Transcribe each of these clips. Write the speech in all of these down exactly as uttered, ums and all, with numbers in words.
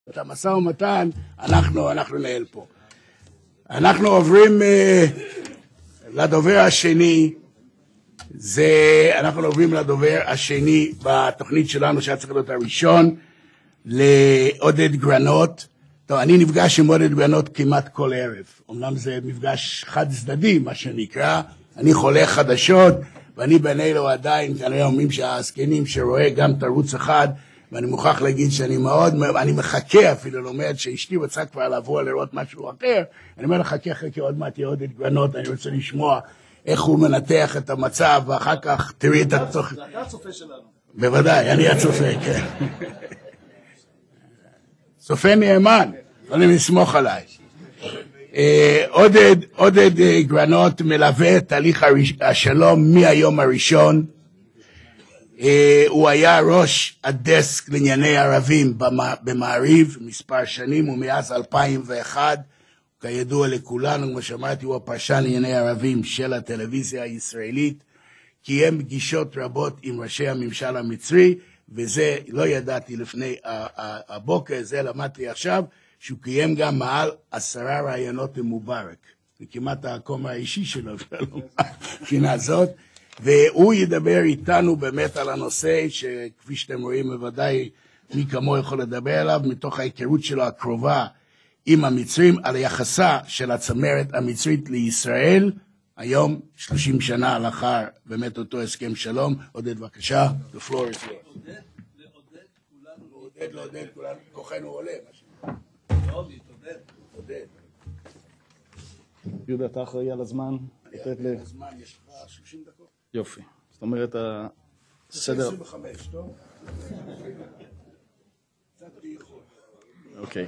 את המשא ומתן, אנחנו, אנחנו נהל פה. אנחנו עוברים uh, לדובר השני, זה, אנחנו עוברים לדובר השני בתוכנית שלנו, שהיה צריך להיות הראשון, לעודד גרנות. טוב, אני נפגש עם עודד גרנות כמעט כל ערב. אמנם זה מפגש חד צדדי, מה שנקרא. אני חולה חדשות, ואני בין אלו עדיין, כנראה אומרים שהזקנים שרואה גם תרוץ אחד, ואני מוכרח להגיד שאני מאוד, אני מחכה אפילו, לומד שאשתי רוצה כבר לעבור לראות משהו אחר, אני אומר לך, חכה, חכה, עוד מעט יהיה עודד גרנות, אני רוצה לשמוע איך הוא מנתח את המצב, ואחר כך תראי את התוכן. זה אתה הצופה שלנו. בוודאי, אני הצופה, כן. צופה נאמן, אני מסמוך עליי. עודד, עודד גרנות מלווה את תהליך השלום מהיום הראשון. הוא היה ראש הדסק לענייני ערבים במעריב מספר שנים, ומאז אלפיים ואחת, כידוע לכולנו, כמו שאמרתי, הוא הפרשן לענייני ערבים של הטלוויזיה הישראלית, קיים פגישות רבות עם ראשי הממשל המצרי, וזה לא ידעתי לפני הבוקר, זה למדתי עכשיו, שהוא קיים גם מעל עשרה רעיונות עם מובארק. זה כמעט הכומר האישי שלו, מבחינה זאת. והוא ידבר איתנו באמת על הנושא, שכפי שאתם רואים, בוודאי מי כמו יכול לדבר עליו, מתוך ההיכרות שלו הקרובה עם המצרים, על היחסה של הצמרת המצרית לישראל, היום שלושים שנה לאחר באמת אותו הסכם שלום. עודד, בבקשה, the floor is yours. עודד, לעודד כולנו, עודד, לעודד כולנו, כוחנו עולה. לא, להתעודד. עודד. יהודה, אתה אחראי על הזמן? הזמן יש לך שלושים דקות. יופי. זאת אומרת, הסדר... עשרים וחמש, טוב? קצת באיחור. אוקיי.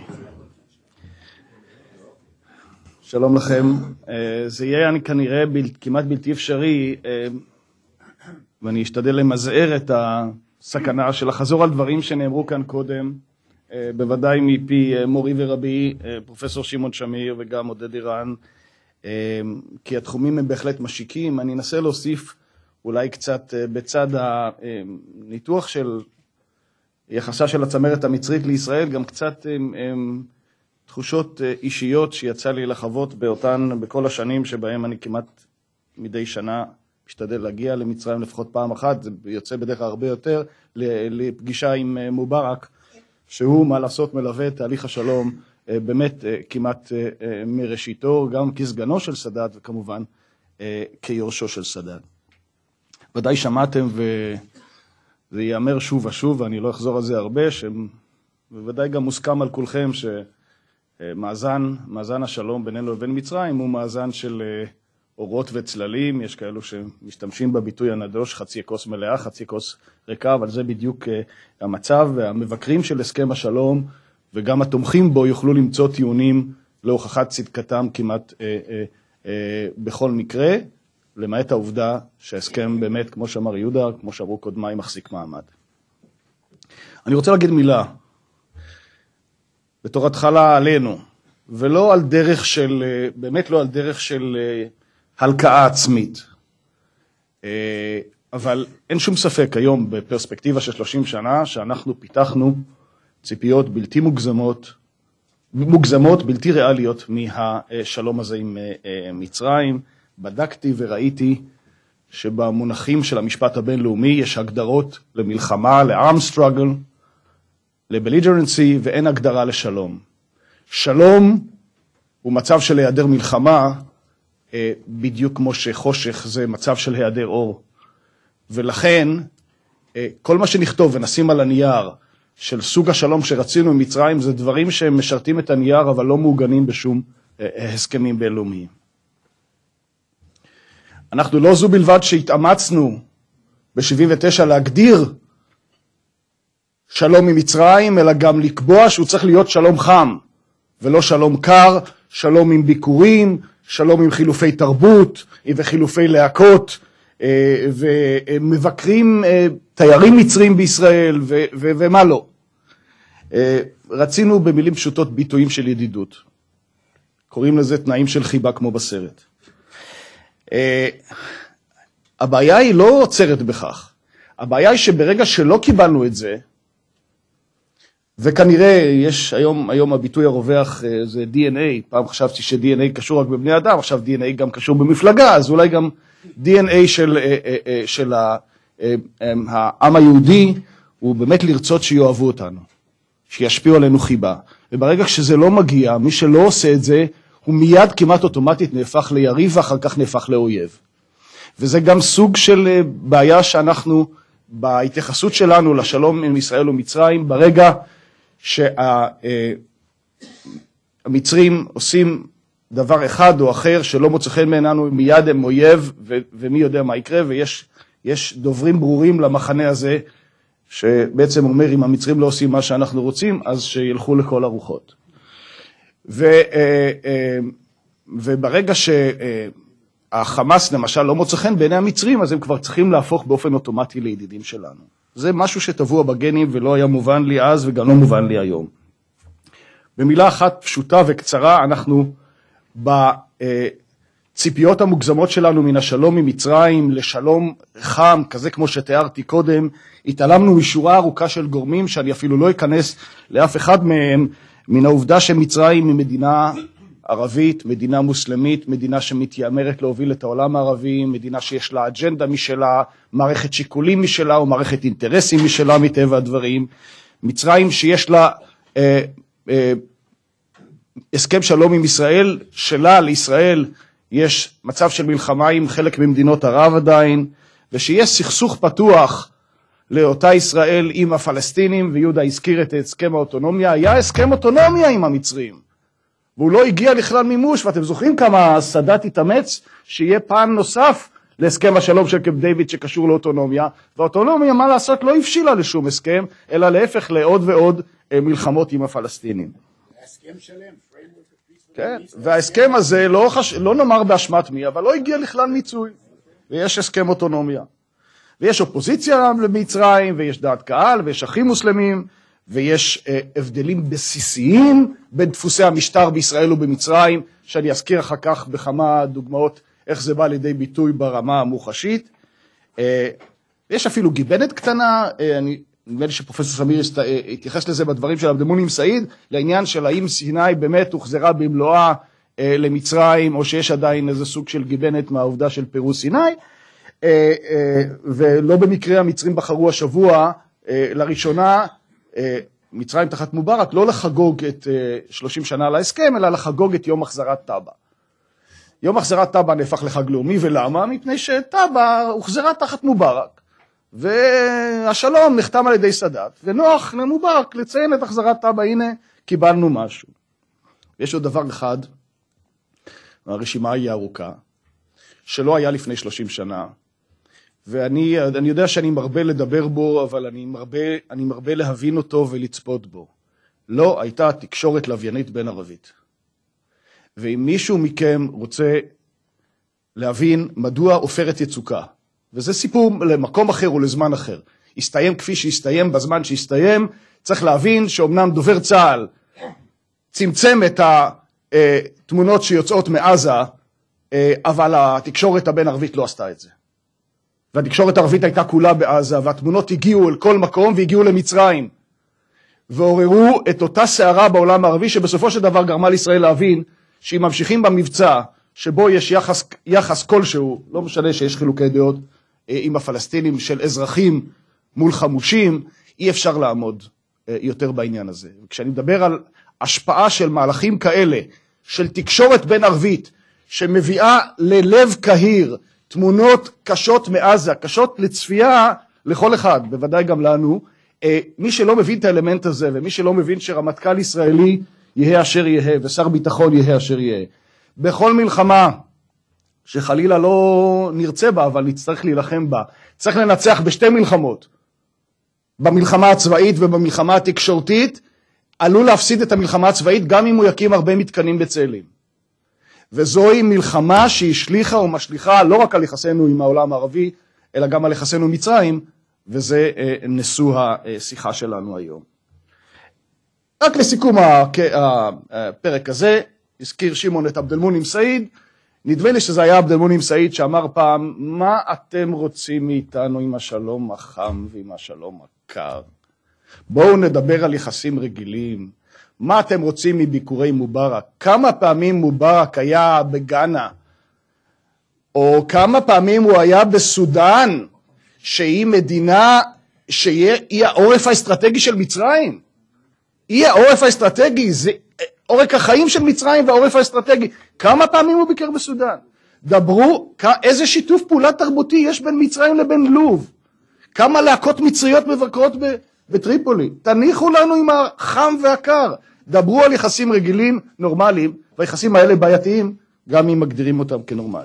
שלום לכם. זה יהיה אני כנראה כמעט בלתי אפשרי, ואני אשתדל למזער את הסכנה של לחזור על דברים שנאמרו כאן קודם, בוודאי מפי מורי ורבי, פרופסור שמעון שמיר וגם עודד אירן, כי התחומים הם בהחלט משיקים. אני אנסה להוסיף אולי קצת בצד הניתוח של יחסה של הצמרת המצרית לישראל, גם קצת תחושות אישיות שיצא לי לחוות באותן, בכל השנים שבהם אני כמעט מדי שנה משתדל להגיע למצרים לפחות פעם אחת, זה יוצא בדרך כלל הרבה יותר, לפגישה עם מובארק, שהוא מה לעשות מלווה את תהליך השלום באמת כמעט מראשיתו, גם כסגנו של סאדאת וכמובן כיורשו של סאדאת. ודאי שמעתם וזה ייאמר שוב ושוב, ואני לא אחזור על זה הרבה, שבוודאי גם מוסכם על כולכם שמאזן, מאזן השלום בינינו לבין מצרים הוא מאזן של אורות וצללים. יש כאלו שמשתמשים בביטוי הנדוש, חצי כוס מלאה, חצי כוס ריקה, אבל זה בדיוק המצב, והמבקרים של הסכם השלום וגם התומכים בו יוכלו למצוא טיעונים להוכחת צדקתם כמעט אה, אה, אה, בכל מקרה, למעט העובדה שההסכם באמת, כמו שאמר יהודה, כמו שאמרו קודמיי, מחזיק מעמד. אני רוצה להגיד מילה, בתור התחלה עלינו, ולא על דרך של, באמת לא על דרך של הלקאה עצמית. אבל אין שום ספק היום בפרספקטיבה של שלושים שנה שאנחנו פיתחנו ציפיות בלתי מוגזמות, מוגזמות, בלתי ריאליות מהשלום הזה עם מצרים. בדקתי וראיתי שבמונחים של המשפט הבינלאומי יש הגדרות למלחמה, ל-arm struggle, ל-belligerency, ואין הגדרה לשלום. שלום הוא מצב של היעדר מלחמה, בדיוק כמו שחושך זה מצב של היעדר אור. ולכן, כל מה שנכתוב ונשים על הנייר של סוג השלום שרצינו עם מצרים, זה דברים שהם משרתים את הנייר, אבל לא מעוגנים בשום הסכמים בינלאומיים. אנחנו לא זו בלבד שהתאמצנו ב-שבעים ותשע להגדיר שלום עם מצרים, אלא גם לקבוע שהוא צריך להיות שלום חם, ולא שלום קר, שלום עם ביקורים, שלום עם חילופי תרבות וחילופי להקות, ומבקרים תיירים מצרים בישראל, ו- ו- ומה לא. רצינו במילים פשוטות ביטויים של ידידות. קוראים לזה תנאים של חיבה כמו בסרט. הבעיה היא לא עוצרת בכך. הבעיה היא שברגע שלא קיבלנו את זה, וכנראה יש היום, היום הביטוי הרווח זה די אן איי, פעם חשבתי ש-די אן איי קשור רק בבני אדם, עכשיו די אן איי גם קשור במפלגה, אז אולי גם די אן איי של, של העם היהודי הוא באמת לרצות שיואהבו אותנו, שישפיעו עלינו חיבה. וברגע שזה לא מגיע, מי שלא עושה את זה, הוא מיד כמעט אוטומטית נהפך ליריב ואחר כך נהפך לאויב. וזה גם סוג של בעיה שאנחנו, בהתייחסות שלנו לשלום עם ישראל ומצרים, ברגע שהמצרים עושים דבר אחד או אחר שלא מוצא חן מעינינו, מיד הם אויב, ומי יודע מה יקרה, ויש יש דוברים ברורים למחנה הזה, שבעצם אומר, אם המצרים לא עושים מה שאנחנו רוצים, אז שילכו לכל הרוחות. ו, וברגע שהחמאס למשל לא מוצא חן בעיני המצרים, אז הם כבר צריכים להפוך באופן אוטומטי לידידים שלנו. זה משהו שטבוע בגנים ולא היה מובן לי אז וגם לא מובן לי היום. במילה אחת פשוטה וקצרה, אנחנו בציפיות המוגזמות שלנו מן השלום ממצרים לשלום חם, כזה כמו שתיארתי קודם, התעלמנו משורה ארוכה של גורמים שאני אפילו לא אכנס לאף אחד מהם, מן העובדה שמצרים היא מדינה ערבית, מדינה מוסלמית, מדינה שמתיימרת להוביל את העולם הערבי, מדינה שיש לה אג'נדה משלה, מערכת שיקולים משלה או מערכת אינטרסים משלה מטבע הדברים. מצרים שיש לה אה, אה, הסכם שלום עם ישראל, שלה לישראל יש מצב של מלחמה עם חלק ממדינות ערב עדיין, ושיש סכסוך פתוח לאותה ישראל עם הפלסטינים, ויהודה הזכיר את הסכם האוטונומיה, היה הסכם אוטונומיה עם המצרים. והוא לא הגיע לכלל מימוש, ואתם זוכרים כמה סאדאת התאמץ שיהיה פן נוסף להסכם השלום של קמפ דיוויד שקשור לאוטונומיה, והאוטונומיה, מה לעשות, לא הבשילה לשום הסכם, אלא להפך לעוד ועוד מלחמות עם הפלסטינים. הסכם שלם, כן, וההסכם הזה, לא, חש... לא נאמר באשמת מי, אבל לא הגיע לכלל מיצוי, ויש הסכם אוטונומיה. ויש אופוזיציה למצרים, ויש דעת קהל, ויש אחים מוסלמים, ויש אה, הבדלים בסיסיים בין דפוסי המשטר בישראל ובמצרים, שאני אזכיר אחר כך בכמה דוגמאות איך זה בא לידי ביטוי ברמה המוחשית. אה, יש אפילו גיבנת קטנה, אה, אני נדמה לי שפרופסור סמיר אה, התייחס לזה בדברים של עבד אל-מונים סעיד, לעניין של האם סיני באמת הוחזרה במלואה אה, למצרים, או שיש עדיין איזה סוג של גיבנת מהעובדה של פירוס סיני, אה, אה, ולא במקרה המצרים בחרו השבוע אה, לראשונה, מצרים תחת מובארק, לא לחגוג את שלושים שנה להסכם, אלא לחגוג את יום החזרת טאבה. יום החזרת טאבה נהפך לחג לאומי, ולמה? מפני שטאבה הוחזרה תחת מובארק, והשלום נחתם על ידי סאדאת, ונוח למובארק לציין את החזרת טאבה, הנה קיבלנו משהו. יש עוד דבר אחד, הרשימה היא ארוכה, שלא היה לפני שלושים שנה, ואני אני יודע שאני מרבה לדבר בו, אבל אני מרבה, אני מרבה להבין אותו ולצפות בו. לא הייתה תקשורת לוויינית בין ערבית. ואם מישהו מכם רוצה להבין מדוע עופרת יצוקה, וזה סיפור למקום אחר ולזמן אחר, הסתיים כפי שהסתיים בזמן שהסתיים, צריך להבין שאומנם דובר צה"ל צמצם את התמונות שיוצאות מעזה, אבל התקשורת הבין ערבית לא עשתה את זה. והתקשורת הערבית הייתה כולה בעזה, והתמונות הגיעו אל כל מקום והגיעו למצרים, ועוררו את אותה סערה בעולם הערבי, שבסופו של דבר גרמה לישראל להבין, שאם ממשיכים במבצע, שבו יש יחס, יחס כלשהו, לא משנה שיש חילוקי דעות עם הפלסטינים של אזרחים מול חמושים, אי אפשר לעמוד יותר בעניין הזה. וכשאני מדבר על השפעה של מהלכים כאלה, של תקשורת בין ערבית, שמביאה ללב קהיר, תמונות קשות מעזה, קשות לצפייה לכל אחד, בוודאי גם לנו, מי שלא מבין את האלמנט הזה, ומי שלא מבין שרמטכ"ל ישראלי יהיה אשר יהיה, ושר ביטחון יהיה אשר יהיה. בכל מלחמה, שחלילה לא נרצה בה, אבל נצטרך להילחם בה, צריך לנצח בשתי מלחמות, במלחמה הצבאית ובמלחמה התקשורתית, עלול להפסיד את המלחמה הצבאית, גם אם הוא יקים הרבה מתקנים בצאלים. וזוהי מלחמה שהשליחה ומשליחה לא רק על יחסינו עם העולם הערבי, אלא גם על יחסינו עם מצרים, וזה נשוא השיחה שלנו היום. רק לסיכום הפרק הזה, הזכיר שמעון את עבד אל-מונים סעיד, נדמה לי שזה היה עבד אל-מונים סעיד שאמר פעם, מה אתם רוצים מאיתנו עם השלום החם ועם השלום הקר? בואו נדבר על יחסים רגילים. מה אתם רוצים מביקורי מובארק? כמה פעמים מובארק היה בגאנה? או כמה פעמים הוא היה בסודאן, שהיא מדינה שהיא העורף האסטרטגי של מצרים? היא העורף האסטרטגי, זה עורק החיים של מצרים והעורף האסטרטגי. כמה פעמים הוא ביקר בסודאן? דברו, איזה שיתוף פעולה תרבותי יש בין מצרים לבין לוב? כמה להקות מצריות מבקרות בטריפולי? תניחו לנו עם החם והקר. דברו על יחסים רגילים, נורמליים, והיחסים האלה בעייתיים, גם אם מגדירים אותם כנורמליים.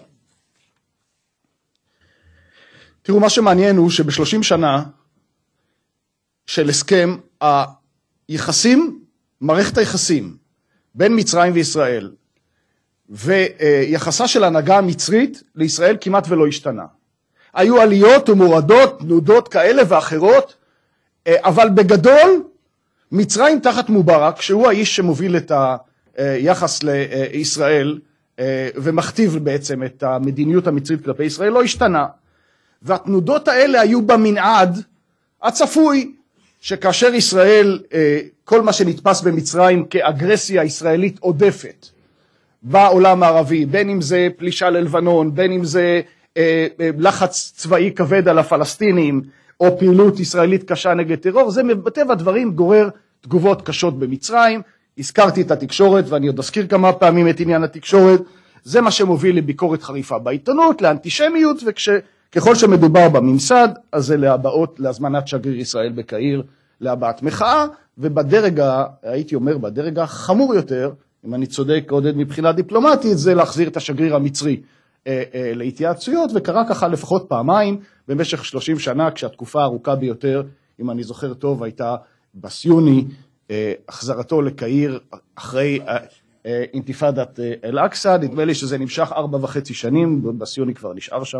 תראו, מה שמעניין הוא שבשלושים שנה של הסכם, היחסים, מערכת היחסים בין מצרים וישראל, ויחסה של ההנהגה המצרית לישראל כמעט ולא השתנה. היו עליות ומורדות, תנודות כאלה ואחרות, אבל בגדול, מצרים תחת מובארק, שהוא האיש שמוביל את היחס לישראל, ומכתיב בעצם את המדיניות המצרית כלפי ישראל, לא השתנה. והתנודות האלה היו במנעד הצפוי, שכאשר ישראל, כל מה שנתפס במצרים כאגרסיה ישראלית עודפת בעולם הערבי, בין אם זה פלישה ללבנון, בין אם זה לחץ צבאי כבד על הפלסטינים, או פעילות ישראלית קשה נגד טרור, זה בטבע הדברים גורר תגובות קשות במצרים. הזכרתי את התקשורת, ואני עוד אזכיר כמה פעמים את עניין התקשורת. זה מה שמוביל לביקורת חריפה בעיתונות, לאנטישמיות, וככל שמדובר בממסד, אז זה להבעות, להזמנת שגריר ישראל בקהיר, להבעת מחאה, ובדרג, הייתי אומר, בדרג החמור יותר, אם אני צודק עודד מבחינה דיפלומטית, זה להחזיר את השגריר המצרי אה, אה, להתייעצויות, וקרה ככה לפחות פעמיים, במשך שלושים שנה, כשהתקופה הארוכה ביותר, אם אני זוכר טוב, הייתה בסיוני, אה, החזרתו לקהיר אחרי אה, אה, אינתיפאדת אה, אל-אקסא, נדמה לי שזה נמשך ארבע וחצי שנים, בסיוני כבר נשאר שם.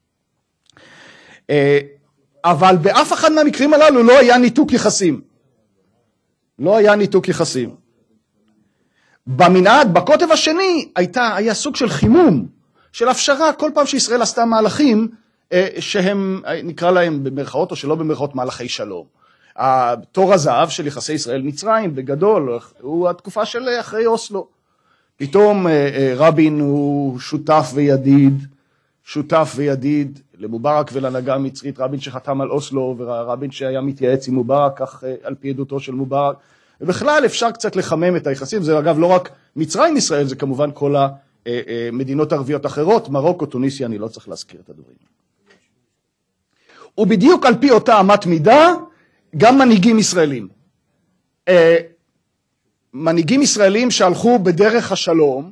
אה, אבל באף אחד מהמקרים הללו לא היה ניתוק יחסים. לא היה ניתוק יחסים. במנעד, בקוטב השני, הייתה, היה סוג של חימום, של הפשרה, כל פעם שישראל עשתה מהלכים, שהם, נקרא להם במרכאות או שלא במרכאות, מהלכי שלום. התור הזהב של יחסי ישראל-מצרים, בגדול, הוא התקופה של אחרי אוסלו. פתאום רבין הוא שותף וידיד, שותף וידיד למובארק ולהנהגה המצרית, רבין שחתם על אוסלו, ורבין שהיה מתייעץ עם מובארק, כך על פי עדותו של מובארק. ובכלל אפשר קצת לחמם את היחסים, זה אגב לא רק מצרים ישראל, זה כמובן כל המדינות ערביות אחרות, מרוקו, טוניסיה, אני לא צריך להזכיר את הדברים. ובדיוק על פי אותה אמת מידה, גם מנהיגים ישראלים. מנהיגים ישראלים שהלכו בדרך השלום,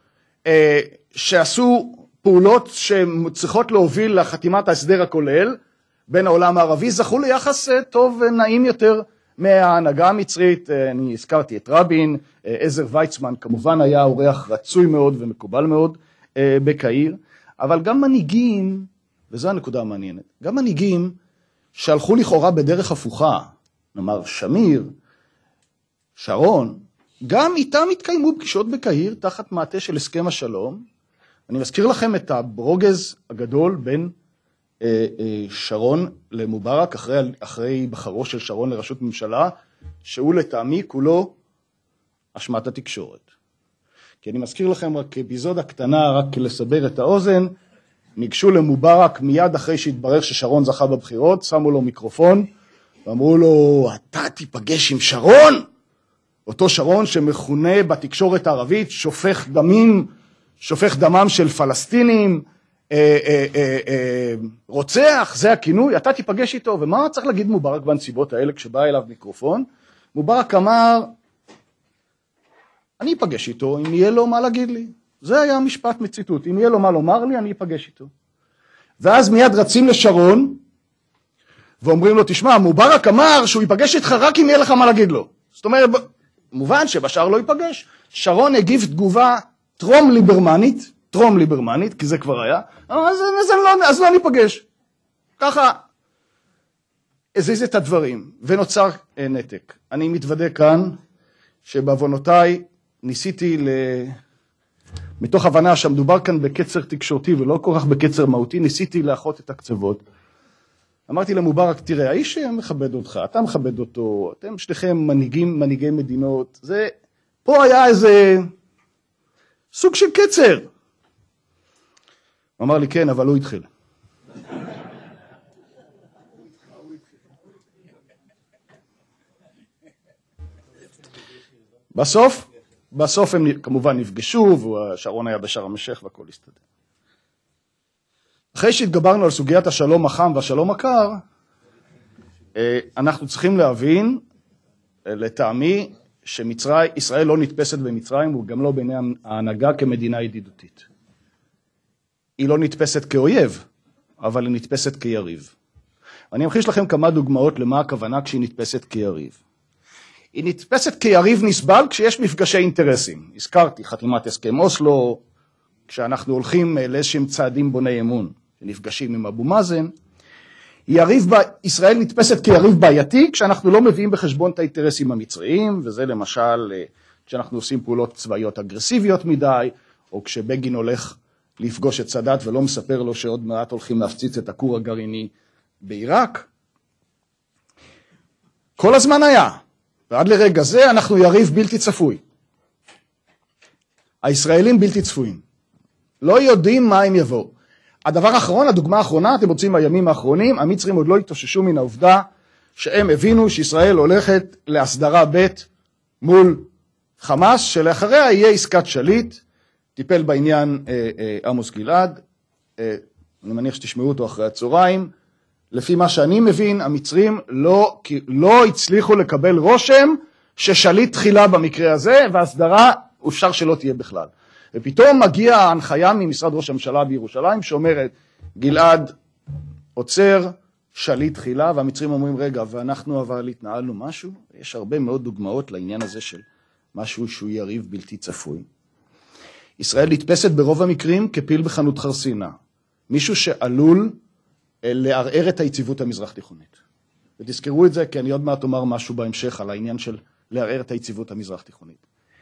שעשו פעולות שצריכות להוביל לחתימת ההסדר הכולל, בין העולם הערבי, זכו ליחס טוב ונעים יותר מההנהגה המצרית. אני הזכרתי את רבין, עזר ויצמן כמובן היה אורח רצוי מאוד ומקובל מאוד בקהיר, אבל גם מנהיגים, וזו הנקודה המעניינת, גם מנהיגים שהלכו לכאורה בדרך הפוכה, נאמר שמיר, שרון, גם איתם התקיימו פגישות בקהיר תחת מעטה של הסכם השלום. אני מזכיר לכם את הברוגז הגדול בין שרון למובארק, אחרי, אחרי בחרו של שרון לראשות ממשלה, שהוא לטעמי כולו אשמת התקשורת. כי אני מזכיר לכם רק כאפיזודה קטנה, רק לסבר את האוזן, ניגשו למובארק מיד אחרי שהתברר ששרון זכה בבחירות, שמו לו מיקרופון, ואמרו לו, אתה תיפגש עם שרון? אותו שרון שמכונה בתקשורת הערבית, שופך דמים, שופך דמם של פלסטינים, אה, אה, אה, אה, רוצח, זה הכינוי, אתה תיפגש איתו. ומה צריך להגיד מובארק בנסיבות האלה כשבא אליו מיקרופון? מובארק אמר, אני אפגש איתו אם יהיה לו מה להגיד לי. זה היה משפט מציטוט, אם יהיה לו מה לומר לי, אני אפגש איתו. ואז מיד רצים לשרון, ואומרים לו, תשמע, מובארק אמר שהוא ייפגש איתך רק אם יהיה לך מה להגיד לו. זאת אומרת, מובן שבשאר לא ייפגש. שרון הגיב תגובה טרום ליברמנית, טרום ליברמנית, כי זה כבר היה, אז, אז, לא, אז לא ניפגש. ככה הזיז את הדברים, ונוצר נתק. אני מתוודה כאן, שבעוונותיי ניסיתי, ל... מתוך הבנה שמדובר כאן בקצר תקשורתי, ולא כל כך בקצר מהותי, ניסיתי לאחות את הקצוות. אמרתי למובארק, תראה, האיש מכבד אותך, אתה מכבד אותו, אתם שניכם מנהיגים, מנהיגי מדינות, זה, פה היה איזה סוג של קצר. הוא אמר לי, כן, אבל הוא התחיל. בסוף, בסוף הם כמובן נפגשו, והשרון היה בשארם א-שייח והכל הסתדר. אחרי שהתגברנו על סוגיית השלום החם והשלום הקר, אנחנו צריכים להבין, לטעמי, שישראל לא נתפסת במצרים, וגם לא בעיני ההנהגה כמדינה ידידותית. היא לא נתפסת כאויב, אבל היא נתפסת כיריב. אני אמחיש לכם כמה דוגמאות למה הכוונה כשהיא נתפסת כיריב. היא נתפסת כיריב נסבל כשיש מפגשי אינטרסים. הזכרתי חתימת הסכם אוסלו, כשאנחנו הולכים לאיזשהם צעדים בוני אמון, שנפגשים עם אבו מאזן. יריב, ישראל נתפסת כיריב בעייתי, כשאנחנו לא מביאים בחשבון את האינטרסים המצריים, וזה למשל כשאנחנו עושים פעולות צבאיות אגרסיביות מדי, או כשבגין הולך לפגוש את סאדאת ולא מספר לו שעוד מעט הולכים להפציץ את הכור הגרעיני בעיראק. כל הזמן היה, ועד לרגע זה אנחנו יריב בלתי צפוי. הישראלים בלתי צפויים. לא יודעים מה הם יבואו. הדבר האחרון, הדוגמה האחרונה, אתם רוצים בימים האחרונים, המצרים עוד לא התאוששו מן העובדה שהם הבינו שישראל הולכת להסדרה ב' מול חמאס, שלאחריה יהיה עסקת שליט, טיפל בעניין אה, אה, עמוס גלעד, אה, אני מניח שתשמעו אותו אחרי הצהריים, לפי מה שאני מבין, המצרים לא, לא הצליחו לקבל רושם ששליט תחילה במקרה הזה, והסדרה אפשר שלא תהיה בכלל. ופתאום מגיעה ההנחיה ממשרד ראש הממשלה בירושלים, שאומרת, גלעד עוצר, שליט תחילה, והמצרים אומרים, רגע, ואנחנו אבל התנהלנו משהו? יש הרבה מאוד דוגמאות לעניין הזה של משהו שהוא יריב בלתי צפוי. ישראל נתפסת ברוב המקרים כפיל בחנות חרסינה, מישהו שעלול לערער את היציבות המזרח תיכונית. ותזכרו את זה, כי אני עוד מעט אומר משהו בהמשך על העניין של לערער את היציבות המזרח תיכונית.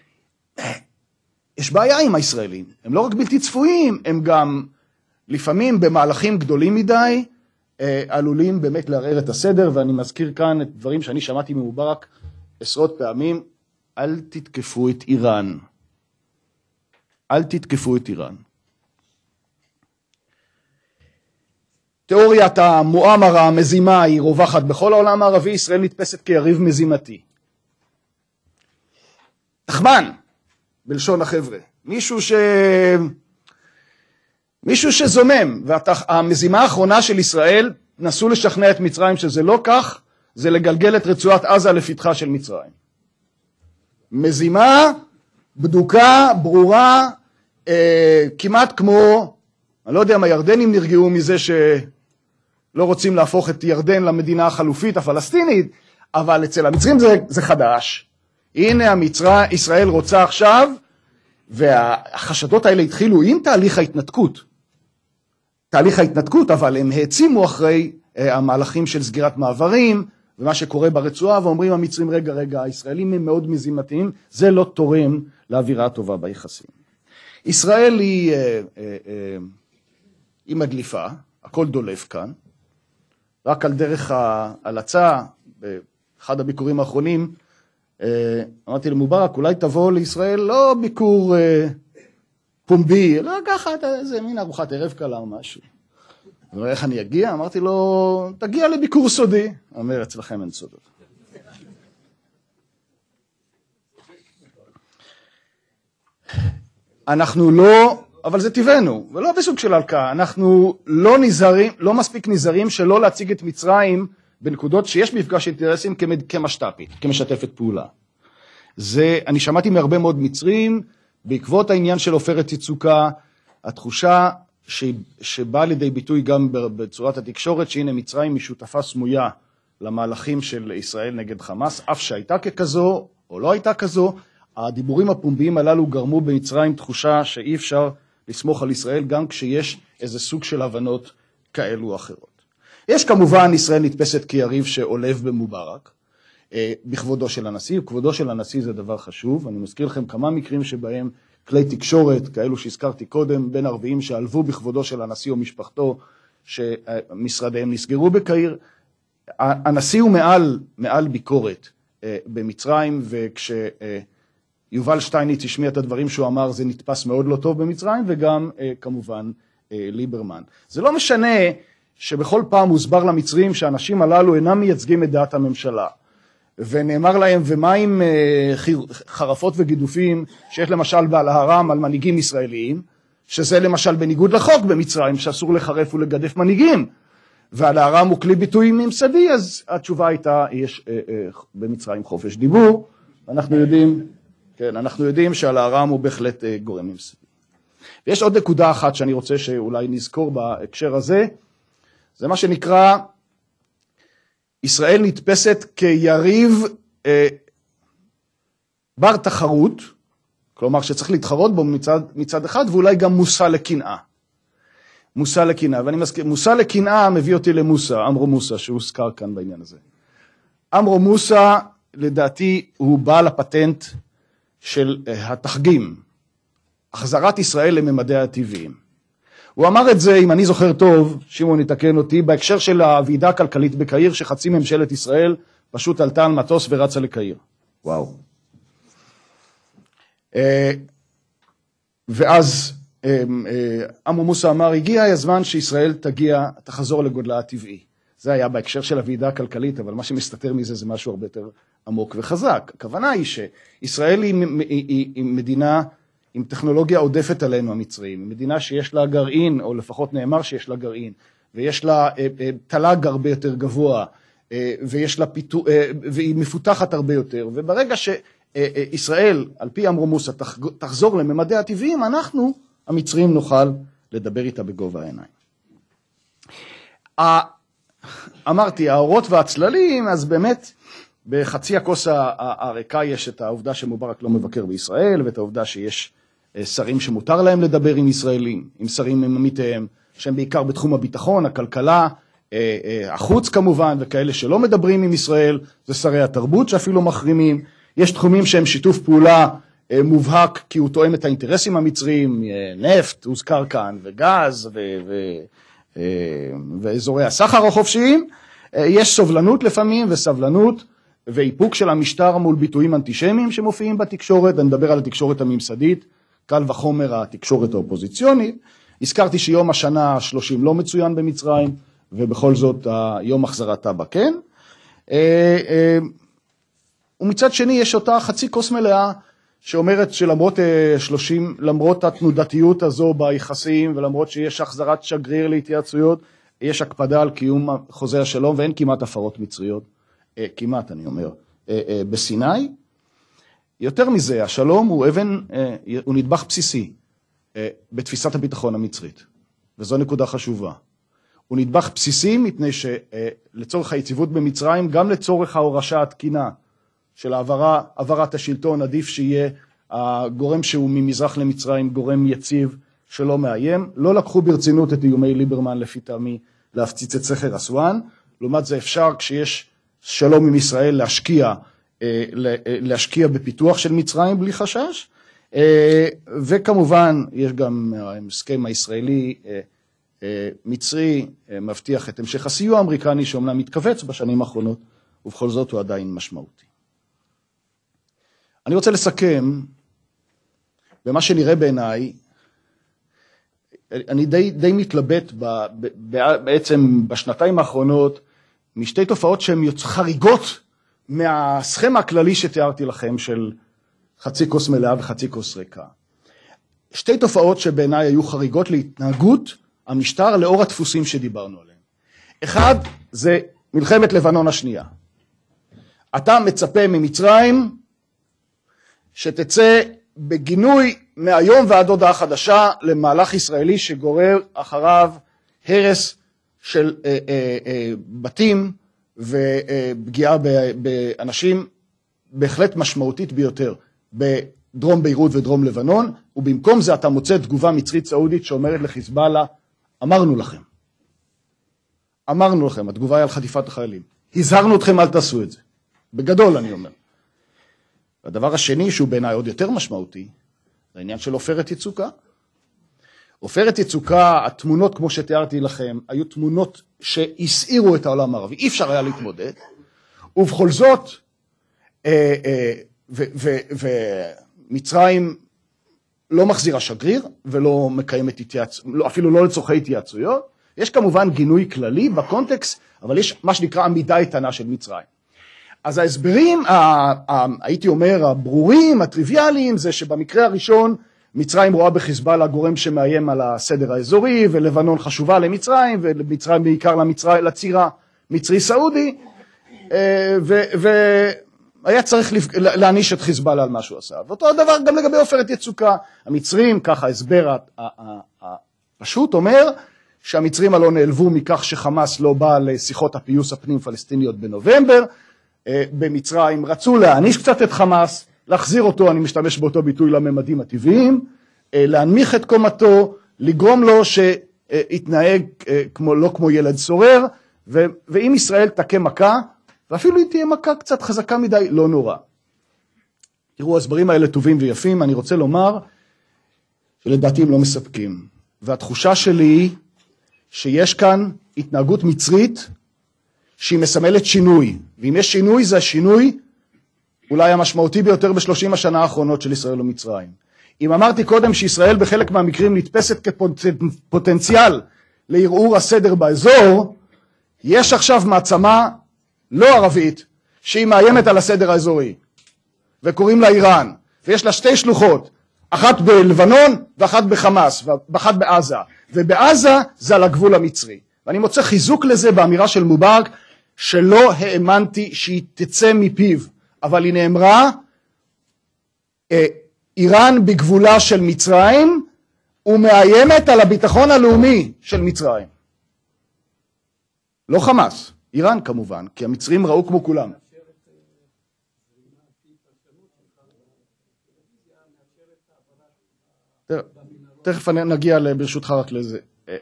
יש בעיה עם הישראלים, הם לא רק בלתי צפויים, הם גם לפעמים במהלכים גדולים מדי, עלולים באמת לערער את הסדר, ואני מזכיר כאן את דברים שאני שמעתי ממובארק עשרות פעמים, אל תתקפו את איראן. אל תתקפו את איראן. תיאוריית המואמרה, המזימה, היא רווחת בכל העולם הערבי, ישראל נתפסת כיריב מזימתי. תחמן, בלשון החבר'ה, מישהו ש... מישהו שזומם, והמזימה האחרונה של ישראל, נסו לשכנע את מצרים שזה לא כך, זה לגלגל את רצועת עזה לפתחה של מצרים. מזימה, בדוקה, ברורה, אה, כמעט כמו, אני לא יודע מה, ירדנים נרגעו מזה שלא רוצים להפוך את ירדן למדינה החלופית הפלסטינית, אבל אצל המצרים זה, זה חדש. הנה המצרים, ישראל רוצה עכשיו, והחשדות האלה התחילו עם תהליך ההתנתקות. תהליך ההתנתקות, אבל הם העצימו אחרי אה, המהלכים של סגירת מעברים, ומה שקורה ברצועה, ואומרים המצרים, רגע, רגע, הישראלים הם מאוד מזימתיים, זה לא תורם לאווירה הטובה ביחסים. ישראל היא, אה, אה, אה, היא מדליפה, הכל דולף כאן, רק על דרך ההלצה, באחד הביקורים האחרונים, אה, אמרתי למובארק, אולי תבוא לישראל, לא ביקור אה, פומבי, לא ככה, זה מין ארוחת ערב קלה או משהו. ואיך אני אגיע? אמרתי לו, תגיע לביקור סודי. אומר, אצלכם אין סודות. אנחנו לא, אבל זה טבענו, ולא בסוג של הלקאה, אנחנו לא נזהרים, לא מספיק נזהרים שלא להציג את מצרים בנקודות שיש מפגש אינטרסים כמשת"פית, כמשתפת פעולה. זה, אני שמעתי מהרבה מאוד מצרים, בעקבות העניין של עופרת יצוקה, התחושה שבאה לידי ביטוי גם בצורת התקשורת, שהנה מצרים היא שותפה סמויה למהלכים של ישראל נגד חמאס, אף שהייתה ככזו או לא הייתה כזו, הדיבורים הפומביים הללו גרמו במצרים תחושה שאי אפשר לסמוך על ישראל גם כשיש איזה סוג של הבנות כאלו או אחרות. יש כמובן ישראל נתפסת כיריב שעולב במובארק, בכבודו של הנשיא, וכבודו של הנשיא זה דבר חשוב, אני מזכיר לכם כמה מקרים שבהם כלי תקשורת, כאלו שהזכרתי קודם, בין ערביים שעלבו בכבודו של הנשיא או משפחתו, שמשרדיהם נסגרו בקהיר. הנשיא הוא מעל, מעל ביקורת במצרים, וכשיובל שטייניץ השמיע את הדברים שהוא אמר, זה נתפס מאוד לא טוב במצרים, וגם כמובן ליברמן. זה לא משנה שבכל פעם הוסבר למצרים שהאנשים הללו אינם מייצגים את דעת הממשלה, ונאמר להם, ומה עם חרפות וגידופים שיש למשל באל-הרם על מנהיגים ישראליים, שזה למשל בניגוד לחוק במצרים, שאסור לחרף ולגדף מנהיגים, ועל הרם הוא כלי ביטוי ממסדי, אז התשובה הייתה, יש אה, אה, במצרים חופש דיבור, אנחנו יודעים, כן, אנחנו יודעים שעל הרם הוא בהחלט אה, גורם ממסדי. ויש עוד נקודה אחת שאני רוצה שאולי נזכור בהקשר הזה, זה מה שנקרא, ישראל נתפסת כיריב אה, בר תחרות, כלומר שצריך להתחרות בו מצד, מצד אחד, ואולי גם מושא לקנאה. מושא לקנאה, ואני מזכיר, מושא לקנאה מביא אותי למוסא, אמרו מוסא, שהוזכר כאן בעניין הזה. אמרו מוסא, לדעתי, הוא בעל הפטנט של התחגים, החזרת ישראל לממדיה הטבעיים. הוא אמר את זה, אם אני זוכר טוב, שמעון יתקן אותי, בהקשר של הוועידה הכלכלית בקהיר, שחצי ממשלת ישראל פשוט עלתה על מטוס ורצה לקהיר. וואו. ואז אמרו מוסא אמר, הגיע הזמן שישראל תגיע, תחזור לגודלה הטבעי. זה היה בהקשר של הוועידה הכלכלית, אבל מה שמסתתר מזה זה משהו הרבה יותר עמוק וחזק. הכוונה היא שישראל היא, היא, היא, היא מדינה עם טכנולוגיה עודפת עלינו המצרים, מדינה שיש לה גרעין, או לפחות נאמר שיש לה גרעין, ויש לה תל"ג הרבה יותר גבוה, ויש לה פיתוח, והיא מפותחת הרבה יותר, וברגע שישראל, על פי אמרו מוסא, תחזור לממדיה הטבעיים, אנחנו, המצרים, נוכל לדבר איתה בגובה העיניים. אמרתי, האורות והצללים, אז באמת, בחצי הכוס הריקה יש את העובדה שמובארק לא מבקר בישראל, ואת העובדה שיש שרים שמותר להם לדבר עם ישראלים, עם שרים עם עמיתיהם, שהם בעיקר בתחום הביטחון, הכלכלה, החוץ כמובן, וכאלה שלא מדברים עם ישראל, זה שרי התרבות שאפילו מחרימים. יש תחומים שהם שיתוף פעולה מובהק, כי הוא תואם את האינטרסים המצריים, נפט, הוזכר כאן, וגז, ו... ו... ואזורי הסחר החופשיים. יש סובלנות לפעמים וסבלנות ואיפוק של המשטר מול ביטויים אנטישמיים שמופיעים בתקשורת, אני מדבר על התקשורת הממסדית, קל וחומר התקשורת האופוזיציונית. הזכרתי שיום השנה שלושים לא מצוין במצרים, ובכל זאת יום החזרתה בה כן. ומצד שני יש אותה חצי כוס מלאה, שאומרת שלמרות שלושים, למרות התנודתיות הזו ביחסים, ולמרות שיש החזרת שגריר להתייעצויות, יש הקפדה על קיום חוזה השלום, ואין כמעט הפרות מצריות, כמעט אני אומר, בסיני. יותר מזה, השלום הוא אבן, הוא נדבך בסיסי בתפיסת הביטחון המצרית, וזו נקודה חשובה. הוא נדבך בסיסי מפני שלצורך היציבות במצרים, גם לצורך ההורשה התקינה של העברה, העברת השלטון, עדיף שיהיה הגורם שהוא ממזרח למצרים, גורם יציב שלא מאיים. לא לקחו ברצינות את איומי ליברמן לפי טעמי להפציץ את סכר אסואן, לעומת זה אפשר כשיש שלום עם ישראל להשקיע, להשקיע בפיתוח של מצרים בלי חשש, וכמובן יש גם הסכם הישראלי מצרי מבטיח את המשך הסיוע האמריקני שאומנם מתכווץ בשנים האחרונות, ובכל זאת הוא עדיין משמעותי. אני רוצה לסכם במה שנראה בעיניי, אני די, די מתלבט ב, ב, בעצם בשנתיים האחרונות, משתי תופעות שהן חריגות מהסכמה הכללי שתיארתי לכם של חצי כוס מלאה וחצי כוס ריקה. שתי תופעות שבעיניי היו חריגות להתנהגות המשטר לאור הדפוסים שדיברנו עליהם. אחד זה מלחמת לבנון השנייה. אתה מצפה ממצרים שתצא בגינוי מהיום ועד הודעה חדשה למהלך ישראלי שגורר אחריו הרס של אה, אה, אה, בתים ופגיעה באנשים בהחלט משמעותית ביותר בדרום ביירות ודרום לבנון, ובמקום זה אתה מוצא תגובה מצרית סעודית שאומרת לחיזבאללה, אמרנו לכם, אמרנו לכם, התגובה היא על חטיפת החיילים, הזהרנו אתכם אל תעשו את זה, בגדול אני אומר. הדבר השני שהוא בעיניי עוד יותר משמעותי, זה העניין של עופרת יצוקה. עופרת יצוקה, התמונות כמו שתיארתי לכם, היו תמונות שהסעירו את העולם הערבי, אי אפשר היה להתמודד, ובכל זאת, ומצרים לא מחזירה שגריר, ולא מקיימת התייעצות, אפילו לא לצורכי התייעצויות, יש כמובן גינוי כללי בקונטקסט, אבל יש מה שנקרא עמידה איתנה של מצרים. אז ההסברים, הייתי אומר, הברורים, הטריוויאליים, זה שבמקרה הראשון, מצרים רואה בחיזבאללה גורם שמאיים על הסדר האזורי, ולבנון חשובה למצרים, ומצרים בעיקר למצרים, לציר המצרי סעודי, והיה צריך להעניש את חיזבאללה על מה שהוא עשה. ואותו הדבר גם לגבי עופרת יצוקה. המצרים, ככה הסבר הפשוט אומר, שהמצרים הלא נעלבו מכך שחמאס לא בא לשיחות הפיוס הפנים פלסטיניות בנובמבר, במצרים רצו להעניש קצת את חמאס, להחזיר אותו, אני משתמש באותו ביטוי, לממדים הטבעיים, להנמיך את קומתו, לגרום לו שיתנהג כמו, לא כמו ילד סורר, ואם ישראל תכה מכה, ואפילו היא תהיה מכה קצת חזקה מדי, לא נורא. תראו, הסברים האלה טובים ויפים, אני רוצה לומר שלדעתי הם לא מספקים. והתחושה שלי היא שיש כאן התנהגות מצרית שהיא מסמלת שינוי, ואם יש שינוי זה השינוי אולי המשמעותי ביותר בשלושים השנה האחרונות של ישראל ומצרים. אם אמרתי קודם שישראל בחלק מהמקרים נתפסת כפוטנציאל לערעור הסדר באזור, יש עכשיו מעצמה לא ערבית שהיא מאיימת על הסדר האזורי, וקוראים לה איראן, ויש לה שתי שלוחות, אחת בלבנון ואחת בחמאס, ואחת בעזה, ובעזה זה על הגבול המצרי. ואני מוצא חיזוק לזה באמירה של מובארק, שלא האמנתי שהיא תצא מפיו, אבל היא נאמרה, איראן בגבולה של מצרים, ומאיימת על הביטחון הלאומי של מצרים. לא חמאס, איראן כמובן, כי המצרים ראו כמו כולם. תכף נגיע ברשותך רק לזה.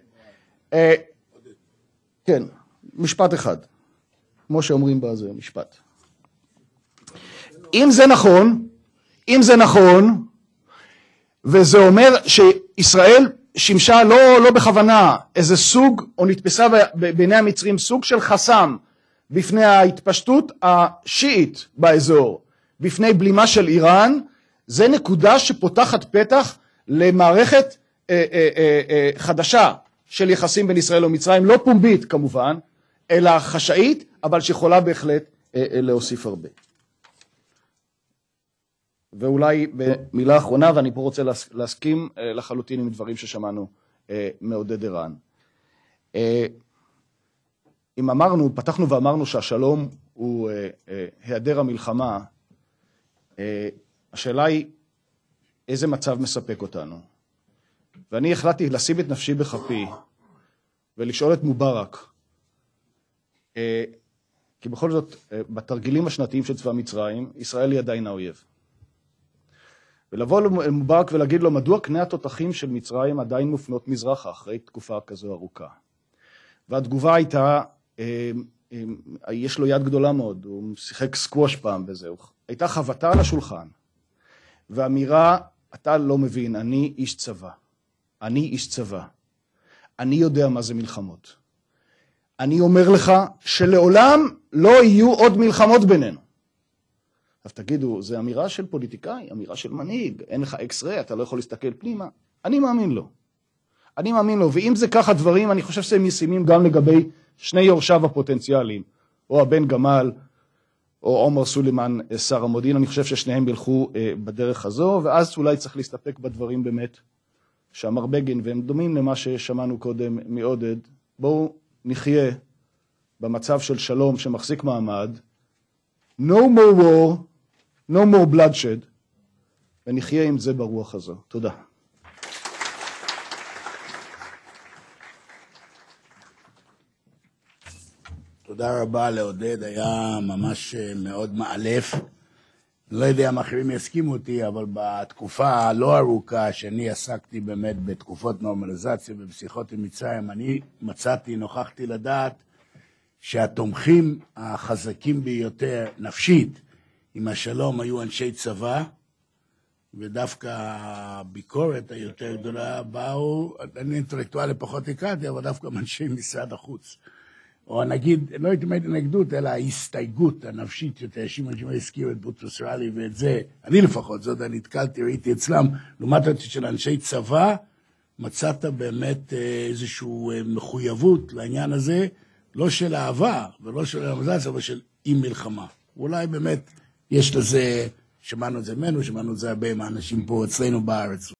כן, משפט אחד, כמו שאומרים בזה, משפט. אם זה נכון, אם זה נכון, וזה אומר שישראל שימשה לא, לא בכוונה איזה סוג, או נתפסה בעיני המצרים סוג של חסם, בפני ההתפשטות השיעית באזור, בפני בלימה של איראן, זה נקודה שפותחת פתח למערכת אה, אה, אה, אה, חדשה של יחסים בין ישראל ומצרים, לא פומבית כמובן, אלא חשאית, אבל שיכולה בהחלט אה, אה, להוסיף הרבה. ואולי במילה אחרונה, ואני פה רוצה להסכים אה, לחלוטין עם דברים ששמענו אה, מעודד ערן. אה, אם אמרנו, פתחנו ואמרנו שהשלום הוא אה, אה, היעדר המלחמה, אה, השאלה היא איזה מצב מספק אותנו. ואני החלטתי לשים את נפשי בכפי ולשאול את מובארק, אה, כי בכל זאת אה, בתרגילים השנתיים של צבא מצרים, ישראל היא עדיין האויב. ולבוא למובארק ולהגיד לו, מדוע קנה התותחים של מצרים עדיין מופנות מזרחה אחרי תקופה כזו ארוכה? והתגובה הייתה, אה, אה, יש לו יד גדולה מאוד, הוא שיחק סקווש פעם וזהו. הייתה חבטה על השולחן, ואמירה, אתה לא מבין, אני איש צבא. אני איש צבא. אני יודע מה זה מלחמות. אני אומר לך שלעולם לא יהיו עוד מלחמות בינינו. אז תגידו, זה אמירה של פוליטיקאי, אמירה של מנהיג, אין לך אקס-ריי, אתה לא יכול להסתכל פנימה. אני מאמין לו. אני מאמין לו, ואם זה ככה דברים, אני חושב שהם ישימים גם לגבי שני יורשיו הפוטנציאליים, או הבן גמל, או עומר סולימן, שר המודיעין, אני חושב ששניהם ילכו בדרך הזו, ואז אולי צריך להסתפק בדברים באמת שאמר בגין, והם דומים למה ששמענו קודם מעודד. בואו נחיה במצב של שלום שמחזיק מעמד, no more war, no more bloodshed, ונחיה עם זה ברוח הזו. תודה. תודה רבה לעודד, היה ממש מאוד מאלף. לא יודע אם אחרים יסכימו אותי, אבל בתקופה הלא ארוכה שאני עסקתי באמת בתקופות נורמליזציה ובשיחות עם מצרים, אני מצאתי, נוכחתי לדעת, שהתומכים החזקים ביותר נפשית עם השלום היו אנשי צבא, ודווקא הביקורת היותר גדולה באו, אני אינטלקטואלי פחות הכרתי, אבל דווקא מאנשי משרד החוץ. או נגיד, לא הייתי מעט התנגדות, אלא ההסתייגות הנפשית יותר, שאנשים הזכירו את בוטרוס ראלי ואת זה, אני לפחות, זאת אני נתקלתי, ראיתי אצלם, לעומת זאת של אנשי צבא, מצאת באמת איזושהי מחויבות לעניין הזה, לא של אהבה ולא של המזל, אבל של אי מלחמה. ואולי באמת יש לזה, שמענו את זה ממנו, שמענו את זה הרבה מהאנשים פה אצלנו בארץ.